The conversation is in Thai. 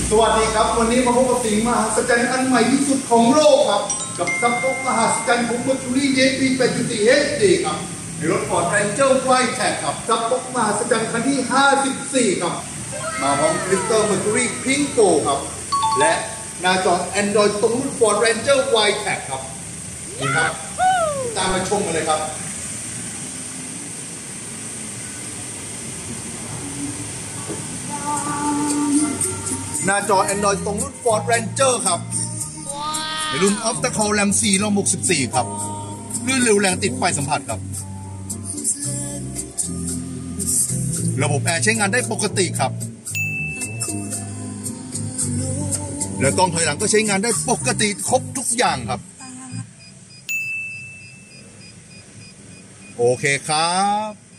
สวัสดีครับวันนี้มาพบกับสิ่งมหัศจรรย์อันใหม่ที่สุดของโลกครับกับซับบ็อกมหัศจรรย์ของ Mercury JP 8.4 HD ครับในรถ Ford Ranger Wildtrak ครับซับบ็อกมหัศจรรย์คันที่ 54 ครับมาพร้อมคริสตัล Mercury Pink Go ครับและหน้าจอ Android ตรงรุ่น Ford Ranger Wildtrak ครับนี่ครับตามมาชมกันเลยครับหน้าจอ Android ตรงรุ่น Ford Ranger ครับในรุ่น Octa-Core RAM 464 ครับลื่นเร็วแรงติดไฟสัมผัสครับระบบแอร์ใช้งานได้ปกติครับและกล้องถอยหลังก็ใช้งานได้ปกติครบทุกอย่างครับโอเคครับ